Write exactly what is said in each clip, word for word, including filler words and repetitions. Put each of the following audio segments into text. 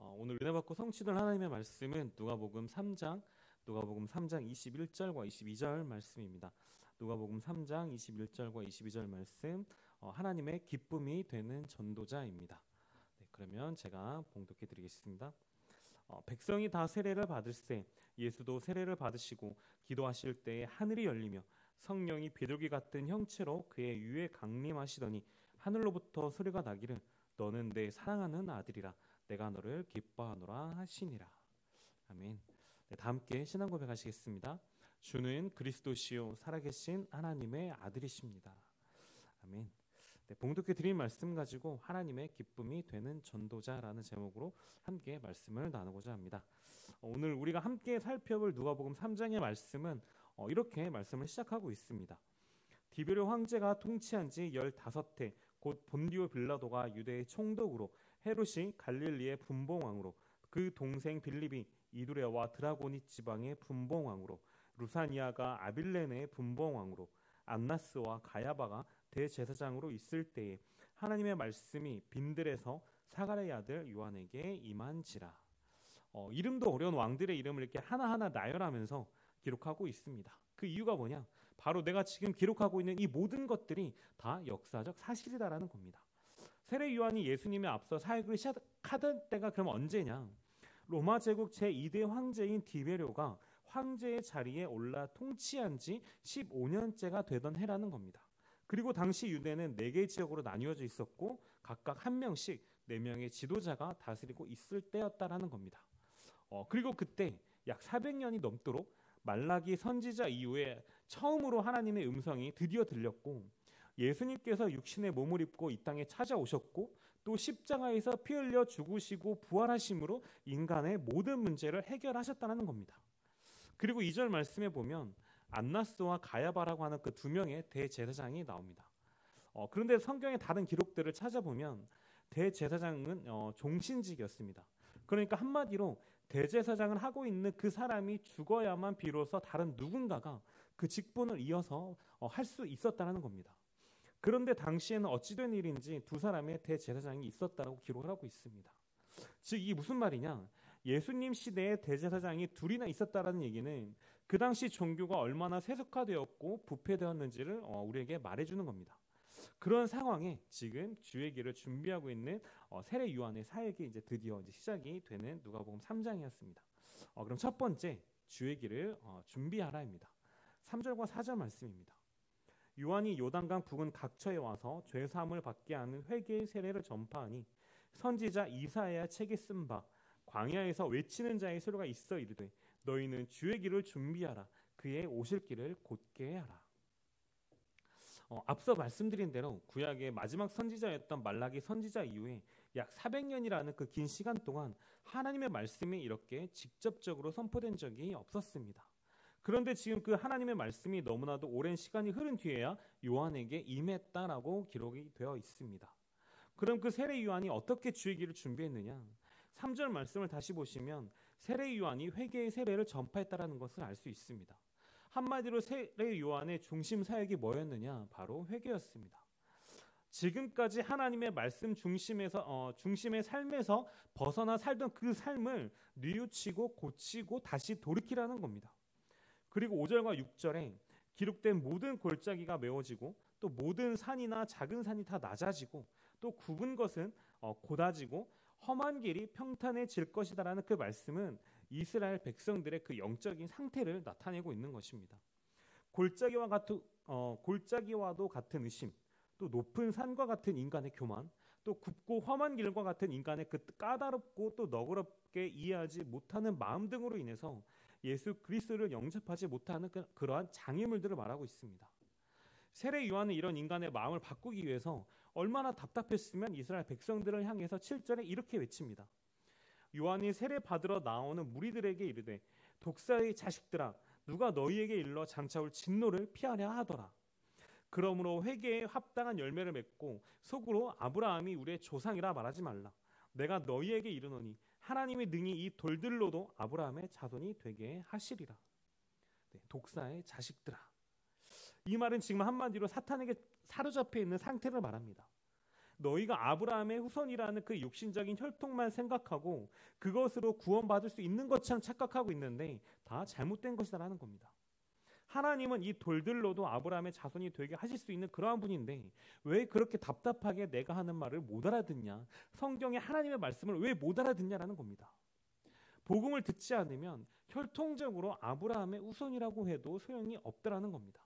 어, 오늘 은혜 받고 성취될 하나님의 말씀은 누가복음 삼 장, 누가복음 삼 장 이십일 절과 이십이 절 말씀입니다. 누가복음 삼 장 이십일 절과 이십이 절 말씀, 어, 하나님의 기쁨이 되는 전도자입니다. 네, 그러면 제가 봉독해 드리겠습니다. 어, 백성이 다 세례를 받을세 예수도 세례를 받으시고 기도하실 때에 하늘이 열리며 성령이 비둘기 같은 형체로 그의 위에 강림하시더니 하늘로부터 소리가 나기를 너는 내 사랑하는 아들이라 내가 너를 기뻐하노라 하시니라. 아멘. 네, 다 함께 신앙 고백하시겠습니다. 주는 그리스도시요 살아계신 하나님의 아들이십니다. 아멘. 네, 봉독해 드린 말씀 가지고 하나님의 기쁨이 되는 전도자라는 제목으로 함께 말씀을 나누고자 합니다. 어, 오늘 우리가 함께 살펴볼 누가복음 삼 장의 말씀은 어, 이렇게 말씀을 시작하고 있습니다. 디베르 황제가 통치한 지 열다섯 해 곧 본디오 빌라도가 유대의 총독으로 헤롯이 갈릴리의 분봉왕으로 그 동생 빌립이 이두레와 드라고니 지방의 분봉왕으로 루사니아가 아빌레네의 분봉왕으로 안나스와 가야바가 대제사장으로 있을 때에 하나님의 말씀이 빈들에서 사가랴의 아들 요한에게 임한지라. 어, 이름도 어려운 왕들의 이름을 이렇게 하나하나 나열하면서 기록하고 있습니다. 그 이유가 뭐냐? 바로 내가 지금 기록하고 있는 이 모든 것들이 다 역사적 사실이다라는 겁니다. 세례 요한이 예수님의 앞서 사역을 시작하던 때가 그럼 언제냐? 로마 제국 제이 대 황제인 디베료가 황제의 자리에 올라 통치한 지 십오 년째가 되던 해라는 겁니다. 그리고 당시 유대는 네 개의 지역으로 나뉘어져 있었고 각각 한 명씩 네 명의 지도자가 다스리고 있을 때였다라는 겁니다. 어, 그리고 그때 약 사백 년이 넘도록 말라기 선지자 이후에 처음으로 하나님의 음성이 드디어 들렸고 예수님께서 육신의 몸을 입고 이 땅에 찾아오셨고 또 십자가에서 피 흘려 죽으시고 부활하심으로 인간의 모든 문제를 해결하셨다는 겁니다. 그리고 이 절 말씀에 보면 안나스와 가야바라고 하는 그 두 명의 대제사장이 나옵니다. 어, 그런데 성경의 다른 기록들을 찾아보면 대제사장은 어, 종신직이었습니다. 그러니까 한마디로 대제사장을 하고 있는 그 사람이 죽어야만 비로소 다른 누군가가 그 직분을 이어서 어, 할 수 있었다는 겁니다. 그런데 당시에는 어찌된 일인지 두 사람의 대제사장이 있었다고 기록을 하고 있습니다. 즉 이게 무슨 말이냐? 예수님 시대에 대제사장이 둘이나 있었다라는 얘기는 그 당시 종교가 얼마나 세속화되었고 부패되었는지를 어, 우리에게 말해주는 겁니다. 그런 상황에 지금 주의 길을 준비하고 있는 어, 세례 요한의 사역이 이제 드디어 이제 시작이 되는 누가복음 삼 장이었습니다. 어, 그럼 첫 번째 주의 길을 어, 준비하라입니다. 삼 절과 사 절 말씀입니다. 요한이 요단강 부근 각처에 와서 죄 사함을 받게 하는 회개의 세례를 전파하니 선지자 이사야 책에 쓴 바 광야에서 외치는 자의 소리가 있어 이르되 너희는 주의 길을 준비하라 그의 오실 길을 곧게 하라. 어, 앞서 말씀드린 대로 구약의 마지막 선지자였던 말라기 선지자 이후에 약 사백 년이라는 그 긴 시간 동안 하나님의 말씀이 이렇게 직접적으로 선포된 적이 없었습니다. 그런데 지금 그 하나님의 말씀이 너무나도 오랜 시간이 흐른 뒤에야 요한에게 임했다라고 기록이 되어 있습니다. 그럼 그 세례 요한이 어떻게 주의 길을 준비했느냐? 삼 절 말씀을 다시 보시면 세례 요한이 회개의 세례를 전파했다라는 것을 알 수 있습니다. 한마디로 세례 요한의 중심 사역이 뭐였느냐? 바로 회개였습니다. 지금까지 하나님의 말씀 중심에서 어, 중심의 삶에서 벗어나 살던 그 삶을 뉘우치고 고치고 다시 돌이키라는 겁니다. 그리고 오 절과 육 절에 기록된 모든 골짜기가 메워지고 또 모든 산이나 작은 산이 다 낮아지고 또 굽은 것은 어, 곧아지고 험한 길이 평탄해질 것이다라는 그 말씀은 이스라엘 백성들의 그 영적인 상태를 나타내고 있는 것입니다. 골짜기와 같은 어, 골짜기와도 같은 의심, 또 높은 산과 같은 인간의 교만, 또 굽고 험한 길과 같은 인간의 그 까다롭고 또 너그럽게 이해하지 못하는 마음 등으로 인해서 예수 그리스도를 영접하지 못하는 그, 그러한 장애물들을 말하고 있습니다. 세례 요한은 이런 인간의 마음을 바꾸기 위해서 얼마나 답답했으면 이스라엘 백성들을 향해서 칠 절에 이렇게 외칩니다. 요한이 세례 받으러 나오는 무리들에게 이르되 독사의 자식들아 누가 너희에게 일러 장차 올 진노를 피하려 하더라. 그러므로 회개에 합당한 열매를 맺고 속으로 아브라함이 우리의 조상이라 말하지 말라. 내가 너희에게 이르노니 하나님이 능히 이 돌들로도 아브라함의 자손이 되게 하시리라. 네, 독사의 자식들아. 이 말은 지금 한마디로 사탄에게 사로잡혀 있는 상태를 말합니다. 너희가 아브라함의 후손이라는 그 육신적인 혈통만 생각하고 그것으로 구원받을 수 있는 것처럼 착각하고 있는데 다 잘못된 것이다라는 겁니다. 하나님은 이 돌들로도 아브라함의 자손이 되게 하실 수 있는 그러한 분인데 왜 그렇게 답답하게 내가 하는 말을 못 알아듣냐, 성경의 하나님의 말씀을 왜 못 알아듣냐라는 겁니다. 복음을 듣지 않으면 혈통적으로 아브라함의 후손이라고 해도 소용이 없다라는 겁니다.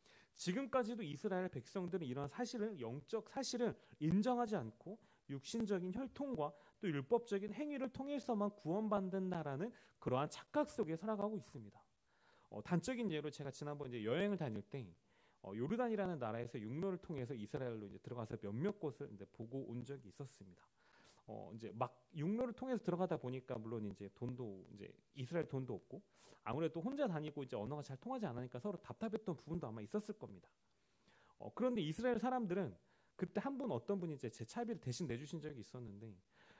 지금까지도 이스라엘 백성들은 이런 사실을, 영적 사실을 인정하지 않고 육신적인 혈통과 또 율법적인 행위를 통해서만 구원받는다라는 그러한 착각 속에 살아가고 있습니다. 어, 단적인 예로 제가 지난번 이제 여행을 다닐 때 어, 요르단이라는 나라에서 육로를 통해서 이스라엘로 이제 들어가서 몇몇 곳을 이제 보고 온 적이 있었습니다. 어, 이제 막 육로를 통해서 들어가다 보니까 물론 이제 돈도 이제 이스라엘 돈도 없고 아무래도 혼자 다니고 이제 언어가 잘 통하지 않으니까 서로 답답했던 부분도 아마 있었을 겁니다. 어, 그런데 이스라엘 사람들은 그때 한 분 어떤 분이 이제 제 차비를 대신 내주신 적이 있었는데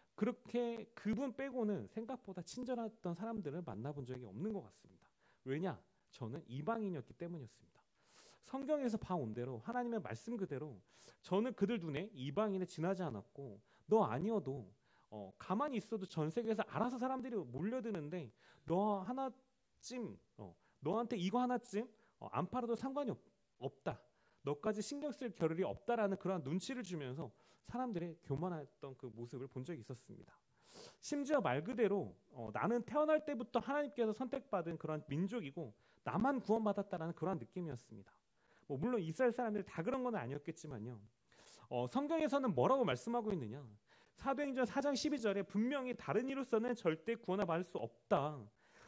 그렇게 그분 빼고는 생각보다 친절했던 사람들을 만나본 적이 없는 것 같습니다. 왜냐? 저는 이방인이었기 때문이었습니다. 성경에서 봐온 대로 하나님의 말씀 그대로 저는 그들 눈에 이방인에 지나지 않았고 너 아니어도 어, 가만히 있어도 전 세계에서 알아서 사람들이 몰려드는데 너 하나쯤 어, 너한테 이거 하나쯤 어, 안 팔아도 상관이 없, 없다. 너까지 신경 쓸 겨를이 없다라는 그런 눈치를 주면서 사람들의 교만했던 그 모습을 본 적이 있었습니다. 심지어 말 그대로 어, 나는 태어날 때부터 하나님께서 선택받은 그런 민족이고 나만 구원받았다라는 그런 느낌이었습니다. 뭐 물론 이스라엘 사람들이 다 그런 건 아니었겠지만요. 어, 성경에서는 뭐라고 말씀하고 있느냐? 사도행전 사 장 십이 절에 분명히 다른 이로서는 절대 구원을 받을 수 없다.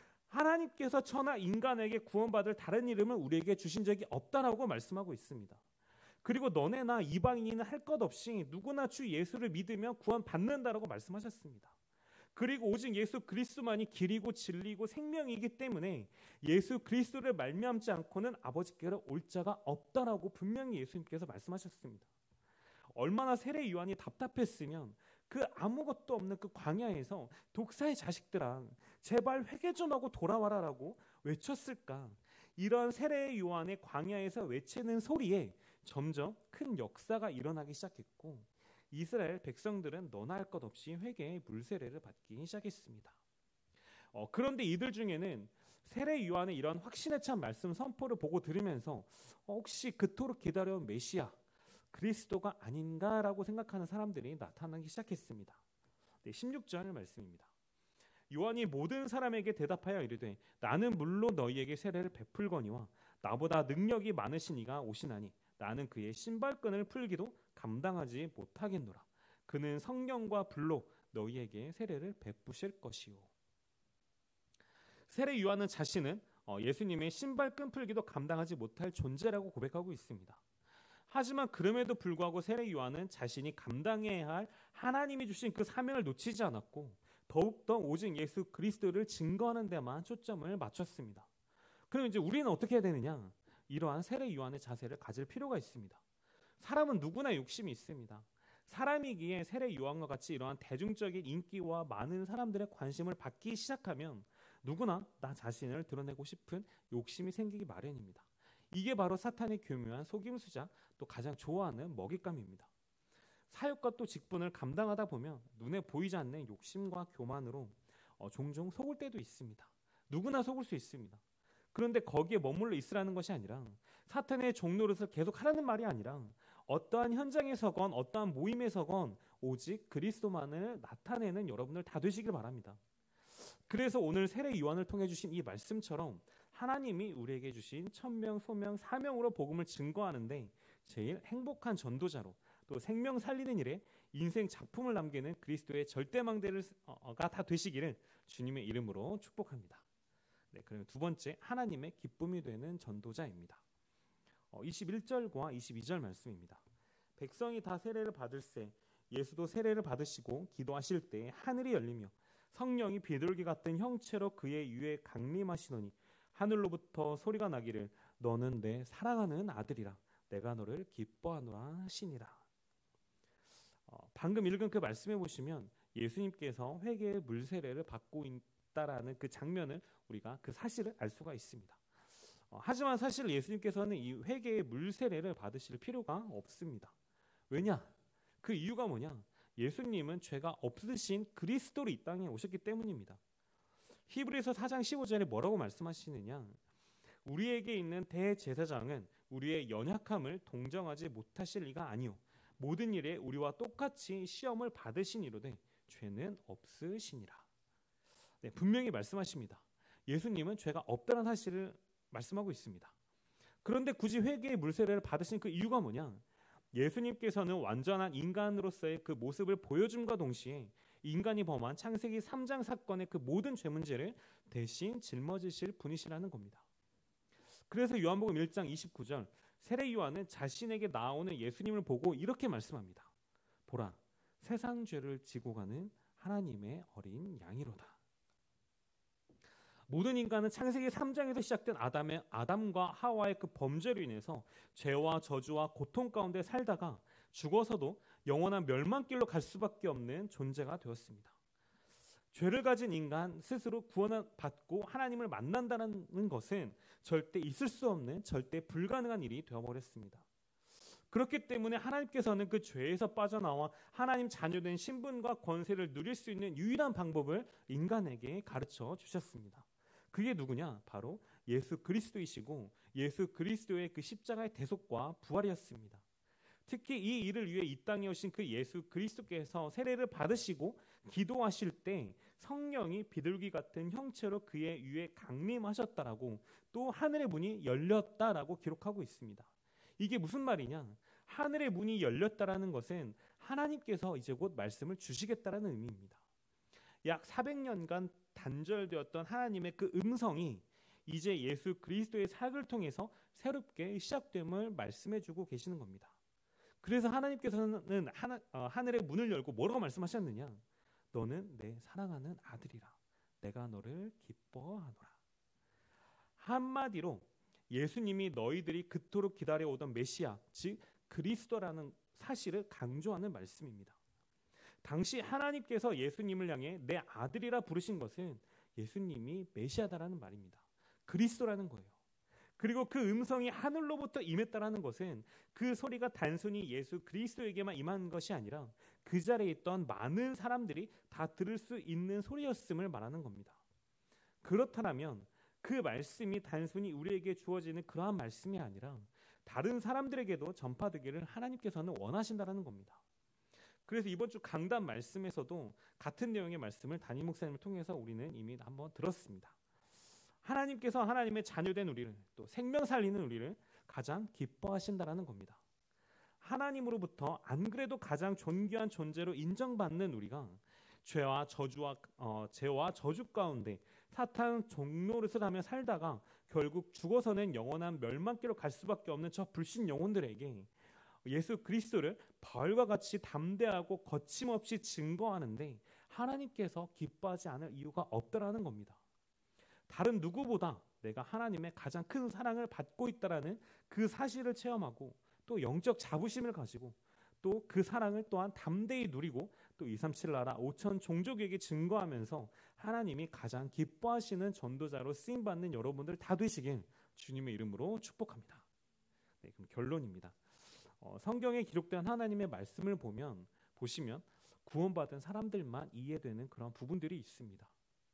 하나님께서 천하 인간에게 구원받을 다른 이름을 우리에게 주신 적이 없다라고 말씀하고 있습니다. 그리고 너네나 이방인이나 할 것 없이 누구나 주 예수를 믿으면 구원받는다라고 말씀하셨습니다. 그리고 오직 예수 그리스도만이 길이고 진리고 생명이기 때문에 예수 그리스도를 말미암지 않고는 아버지께로 올 자가 없다라고 분명히 예수님께서 말씀하셨습니다. 얼마나 세례 요한이 답답했으면 그 아무것도 없는 그 광야에서 독사의 자식들아 제발 회개 좀 하고 돌아와라라고 외쳤을까. 이런 세례 요한의 광야에서 외치는 소리에 점점 큰 역사가 일어나기 시작했고 이스라엘 백성들은 너나 할 것 없이 회개의 물세례를 받기 시작했습니다. 어, 그런데 이들 중에는 세례 요한의 이런 확신에 찬 말씀 선포를 보고 들으면서 어, 혹시 그토록 기다려온 메시아 그리스도가 아닌가라고 생각하는 사람들이 나타나기 시작했습니다. 네, 십육 절 말씀입니다. 요한이 모든 사람에게 대답하여 이르되 나는 물론 너희에게 세례를 베풀거니와 나보다 능력이 많으신 이가 오시나니 나는 그의 신발끈을 풀기도 감당하지 못하겠노라. 그는 성령과 불로 너희에게 세례를 베푸실 것이요. 세례 요한은 자신은 예수님의 신발끈 풀기도 감당하지 못할 존재라고 고백하고 있습니다. 하지만 그럼에도 불구하고 세례 요한은 자신이 감당해야 할 하나님이 주신 그 사명을 놓치지 않았고 더욱더 오직 예수 그리스도를 증거하는 데만 초점을 맞췄습니다. 그럼 이제 우리는 어떻게 해야 되느냐? 이러한 세례 요한의 자세를 가질 필요가 있습니다. 사람은 누구나 욕심이 있습니다. 사람이기에 세례 요한과 같이 이러한 대중적인 인기와 많은 사람들의 관심을 받기 시작하면 누구나 나 자신을 드러내고 싶은 욕심이 생기기 마련입니다. 이게 바로 사탄의 교묘한 속임수자 또 가장 좋아하는 먹잇감입니다. 사역과 또 직분을 감당하다 보면 눈에 보이지 않는 욕심과 교만으로 어, 종종 속을 때도 있습니다. 누구나 속을 수 있습니다. 그런데 거기에 머물러 있으라는 것이 아니라 사탄의 종노릇을 계속 하라는 말이 아니라 어떠한 현장에서건 어떠한 모임에서건 오직 그리스도만을 나타내는 여러분들 다 되시길 바랍니다. 그래서 오늘 세례 요한을 통해 주신 이 말씀처럼 하나님이 우리에게 주신 천명, 소명, 사명으로 복음을 증거하는데 제일 행복한 전도자로 또 생명 살리는 일에 인생 작품을 남기는 그리스도의 절대망대가 다 되시기를 주님의 이름으로 축복합니다. 네, 그럼 두 번째 하나님의 기쁨이 되는 전도자입니다. 어, 이십일 절과 이십이 절 말씀입니다. 백성이 다 세례를 받을새 예수도 세례를 받으시고 기도하실 때 하늘이 열리며 성령이 비둘기 같은 형체로 그의 위에 강림하시노니 하늘로부터 소리가 나기를 너는 내 사랑하는 아들이라 내가 너를 기뻐하노라 하시니라. 어, 방금 읽은 그 말씀해 보시면 예수님께서 회개의 물세례를 받고 있다라는 그 장면을 우리가 그 사실을 알 수가 있습니다. 어, 하지만 사실 예수님께서는 이 회개의 물세례를 받으실 필요가 없습니다. 왜냐? 그 이유가 뭐냐? 예수님은 죄가 없으신 그리스도로 이 땅에 오셨기 때문입니다. 히브리서 사 장 십오 절에 뭐라고 말씀하시느냐? 우리에게 있는 대제사장은 우리의 연약함을 동정하지 못하실 리가 아니요 모든 일에 우리와 똑같이 시험을 받으시니로되 죄는 없으시니라. 네, 분명히 말씀하십니다. 예수님은 죄가 없다는 사실을 말씀하고 있습니다. 그런데 굳이 회개의 물세례를 받으신 그 이유가 뭐냐? 예수님께서는 완전한 인간으로서의 그 모습을 보여줌과 동시에 인간이 범한 창세기 삼 장 사건의 그 모든 죄 문제를 대신 짊어지실 분이시라는 겁니다. 그래서 요한복음 일 장 이십구 절 세례 요한은 자신에게 나오는 예수님을 보고 이렇게 말씀합니다. 보라, 세상 죄를 지고 가는 하나님의 어린 양이로다. 모든 인간은 창세기 삼 장에서 시작된 아담의, 아담과 하와의 그 범죄로 인해서 죄와 저주와 고통 가운데 살다가 죽어서도 영원한 멸망길로 갈 수밖에 없는 존재가 되었습니다. 죄를 가진 인간 스스로 구원을 받고 하나님을 만난다는 것은 절대 있을 수 없는 절대 불가능한 일이 되어버렸습니다. 그렇기 때문에 하나님께서는 그 죄에서 빠져나와 하나님 자녀된 신분과 권세를 누릴 수 있는 유일한 방법을 인간에게 가르쳐 주셨습니다. 그게 누구냐? 바로 예수 그리스도이시고 예수 그리스도의 그 십자가의 대속과 부활이었습니다. 특히 이 일을 위해 이 땅에 오신 그 예수 그리스도께서 세례를 받으시고 기도하실 때 성령이 비둘기 같은 형체로 그의 위에 강림하셨다라고 또 하늘의 문이 열렸다라고 기록하고 있습니다. 이게 무슨 말이냐? 하늘의 문이 열렸다라는 것은 하나님께서 이제 곧 말씀을 주시겠다라는 의미입니다. 약 사백 년간 단절되었던 하나님의 그 음성이 이제 예수 그리스도의 사역을 통해서 새롭게 시작됨을 말씀해주고 계시는 겁니다. 그래서 하나님께서는 하나, 어, 하늘의 문을 열고 뭐라고 말씀하셨느냐? 너는 내 사랑하는 아들이라. 내가 너를 기뻐하노라. 한마디로 예수님이 너희들이 그토록 기다려오던 메시아, 즉 그리스도라는 사실을 강조하는 말씀입니다. 당시 하나님께서 예수님을 향해 내 아들이라 부르신 것은 예수님이 메시아다라는 말입니다. 그리스도라는 거예요. 그리고 그 음성이 하늘로부터 임했다라는 것은 그 소리가 단순히 예수 그리스도에게만 임한 것이 아니라 그 자리에 있던 많은 사람들이 다 들을 수 있는 소리였음을 말하는 겁니다. 그렇다면 그 말씀이 단순히 우리에게 주어지는 그러한 말씀이 아니라 다른 사람들에게도 전파되기를 하나님께서는 원하신다라는 겁니다. 그래서 이번 주 강단 말씀에서도 같은 내용의 말씀을 담임 목사님을 통해서 우리는 이미 한번 들었습니다. 하나님께서 하나님의 자녀된 우리를 또 생명 살리는 우리를 가장 기뻐하신다라는 겁니다. 하나님으로부터 안 그래도 가장 존귀한 존재로 인정받는 우리가 죄와 저주와 어, 죄와 저주 가운데 사탄 종노릇을 하며 살다가 결국 죽어서는 영원한 멸망길로 갈 수밖에 없는 저 불신 영혼들에게 예수 그리스도를 벌과 같이 담대하고 거침없이 증거하는데 하나님께서 기뻐하지 않을 이유가 없다라는 겁니다. 다른 누구보다 내가 하나님의 가장 큰 사랑을 받고 있다라는 그 사실을 체험하고 또 영적 자부심을 가지고 또 그 사랑을 또한 담대히 누리고 또 이백삼십칠 나라 오천 종족에게 증거하면서 하나님이 가장 기뻐하시는 전도자로 쓰임받는 여러분들 다 되시길 주님의 이름으로 축복합니다. 네, 그럼 결론입니다. 어, 성경에 기록된 하나님의 말씀을 보면 보시면 구원받은 사람들만 이해되는 그런 부분들이 있습니다.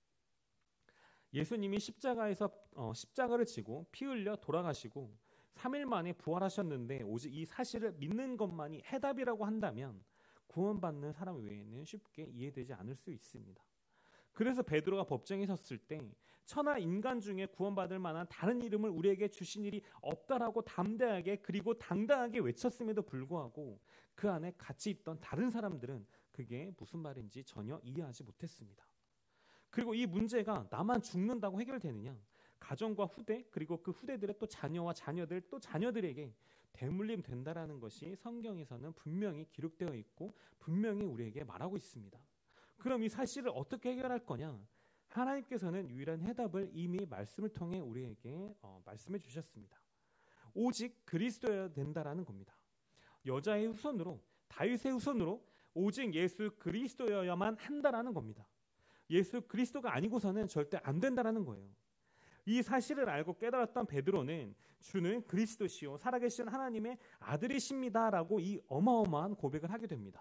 예수님이 십자가에서 어, 십자가를 지고 피 흘려 돌아가시고 삼 일 만에 부활하셨는데 오직 이 사실을 믿는 것만이 해답이라고 한다면 구원받는 사람 외에는 쉽게 이해되지 않을 수 있습니다. 그래서 베드로가 법정에 섰을 때 천하 인간 중에 구원받을 만한 다른 이름을 우리에게 주신 일이 없다라고 담대하게 그리고 당당하게 외쳤음에도 불구하고 그 안에 같이 있던 다른 사람들은 그게 무슨 말인지 전혀 이해하지 못했습니다. 그리고 이 문제가 나만 죽는다고 해결되느냐? 가정과 후대 그리고 그 후대들의 또 자녀와 자녀들 또 자녀들에게 대물림 된다라는 것이 성경에서는 분명히 기록되어 있고 분명히 우리에게 말하고 있습니다. 그럼 이 사실을 어떻게 해결할 거냐? 하나님께서는 유일한 해답을 이미 말씀을 통해 우리에게 어, 말씀해 주셨습니다. 오직 그리스도여야 된다라는 겁니다. 여자의 후손으로 다윗의 후손으로 오직 예수 그리스도여야만 한다라는 겁니다. 예수 그리스도가 아니고서는 절대 안 된다라는 거예요. 이 사실을 알고 깨달았던 베드로는 주는 그리스도시요 살아계신 하나님의 아들이십니다라고 이 어마어마한 고백을 하게 됩니다.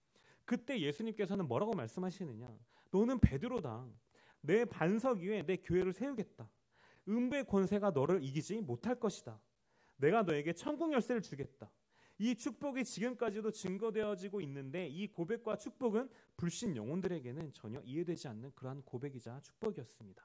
그때 예수님께서는 뭐라고 말씀하시느냐? 너는 베드로다. 내 반석 위에 내 교회를 세우겠다. 음부의 권세가 너를 이기지 못할 것이다. 내가 너에게 천국 열쇠를 주겠다. 이 축복이 지금까지도 증거되어지고 있는데 이 고백과 축복은 불신 영혼들에게는 전혀 이해되지 않는 그러한 고백이자 축복이었습니다.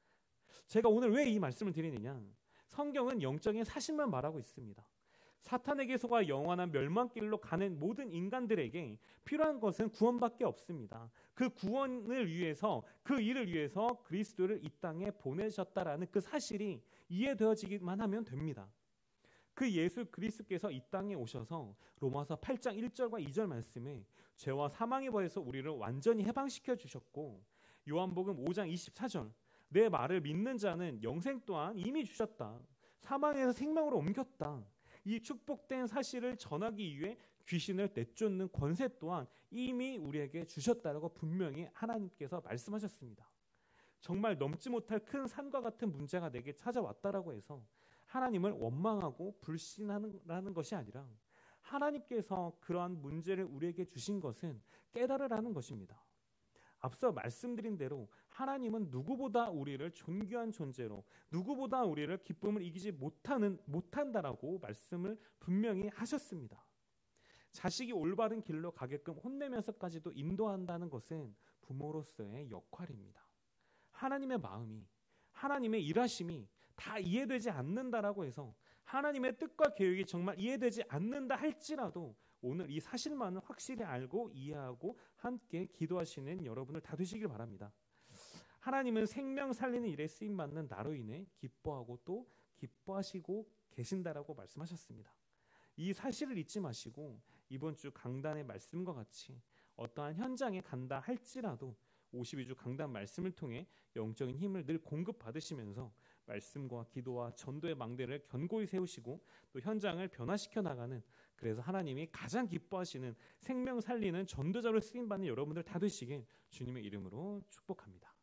제가 오늘 왜 이 말씀을 드리느냐? 성경은 영적인 사실만 말하고 있습니다. 사탄에게 속아 영원한 멸망길로 가는 모든 인간들에게 필요한 것은 구원밖에 없습니다. 그 구원을 위해서, 그 일을 위해서 그리스도를 이 땅에 보내셨다라는 그 사실이 이해되어지기만 하면 됩니다. 그 예수 그리스도께서 이 땅에 오셔서 로마서 팔 장 일 절과 이 절 말씀에 죄와 사망의 벌에서 우리를 완전히 해방시켜 주셨고, 요한복음 오 장 이십사 절 내 말을 믿는 자는 영생 또한 이미 주셨다. 사망에서 생명으로 옮겼다. 이 축복된 사실을 전하기 위해 귀신을 내쫓는 권세 또한 이미 우리에게 주셨다라고 분명히 하나님께서 말씀하셨습니다. 정말 넘지 못할 큰 산과 같은 문제가 내게 찾아왔다라고 해서 하나님을 원망하고 불신하는 것이 아니라 하나님께서 그러한 문제를 우리에게 주신 것은 깨달으라는 것입니다. 앞서 말씀드린 대로 하나님은 누구보다 우리를 존귀한 존재로, 누구보다 우리를 기쁨을 이기지 못하는, 못한다라고 말씀을 분명히 하셨습니다. 자식이 올바른 길로 가게끔 혼내면서까지도 인도한다는 것은 부모로서의 역할입니다. 하나님의 마음이, 하나님의 일하심이 다 이해되지 않는다라고 해서 하나님의 뜻과 계획이 정말 이해되지 않는다 할지라도 오늘 이 사실만은 확실히 알고 이해하고 함께 기도하시는 여러분들 다 되시길 바랍니다. 하나님은 생명 살리는 일에 쓰임받는 나로 인해 기뻐하고 또 기뻐하시고 계신다라고 말씀하셨습니다. 이 사실을 잊지 마시고 이번 주 강단의 말씀과 같이 어떠한 현장에 간다 할지라도 오십이 주 강단 말씀을 통해 영적인 힘을 늘 공급받으시면서 말씀과 기도와 전도의 망대를 견고히 세우시고 또 현장을 변화시켜 나가는, 그래서 하나님이 가장 기뻐하시는 생명 살리는 전도자로 쓰임받는 여러분들 다 되시길 주님의 이름으로 축복합니다.